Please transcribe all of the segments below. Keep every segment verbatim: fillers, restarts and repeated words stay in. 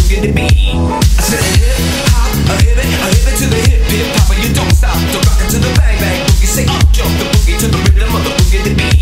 boogie to beat. I said a hip hop, a hip it, a hip it to the hip hip hop, and you don't stop. Don't rock it to the bang bang boogie. Say up jump the boogie to the rhythm of the boogie to beat.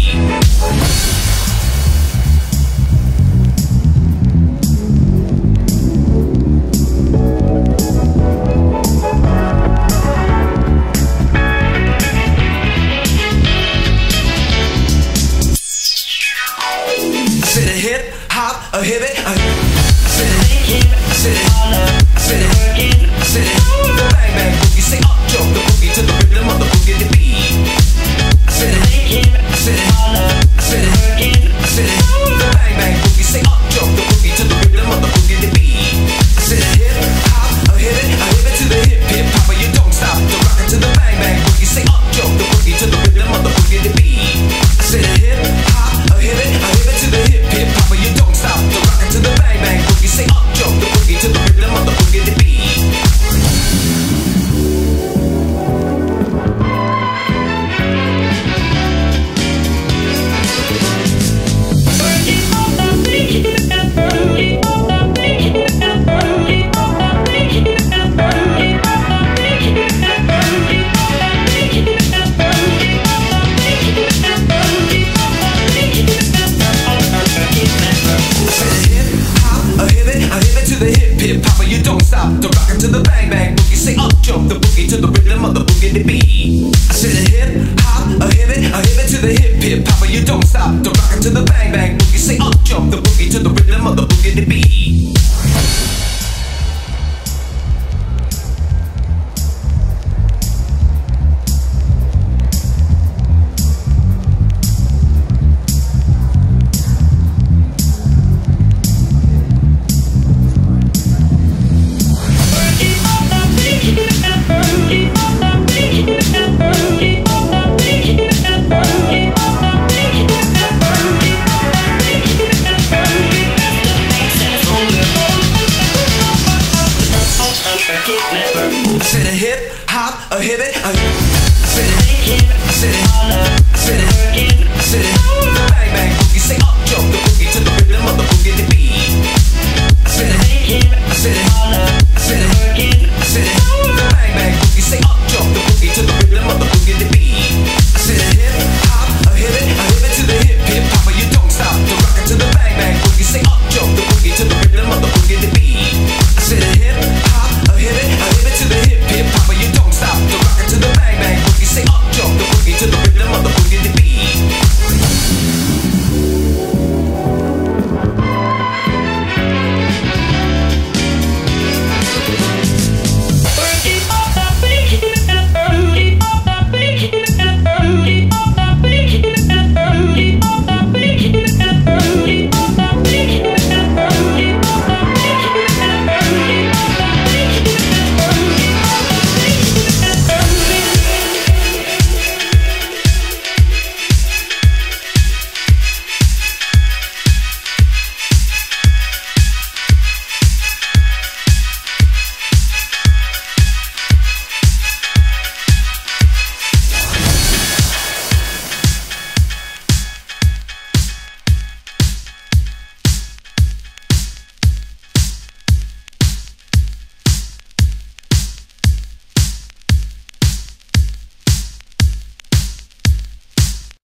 A hip it, a hip it. I said it, I said it, I said it, I said it. Bang bang boogie, say up jump the boogie to the rhythm of the boogie to beat. I said it, I said it, I said it, I said it. Bang bang boogie, say up jump the boogie to the rhythm of the boogie to beat. I said a hip hop, a hip it, a hip it to the hip hip hop, and you don't stop. Don't rock it to the bang bang boogie, say up jump the boogie to the rhythm of the boogie to beat. I said a hip hop, a hip it, a hip it to the hip hip hop, and you don't stop. Don't rock it to the bang bang boogie, say up jump the boogie to the rhythm of the boogie to beat. Hip hop, and you don't stop. Don't rock it to the bang bang boogie. Say up jump the boogie to the rhythm of the boogie to beat. I said a hip hop, a hip it, a hip it to the hip hip hop, and you don't stop. Don't rock it to the bang bang boogie. Say up jump the boogie to the rhythm of the boogie to beat. I said a hip hop, a hip it, a hip it. I said it, I said it, I said it, I said it. Bang bang boogie, say up.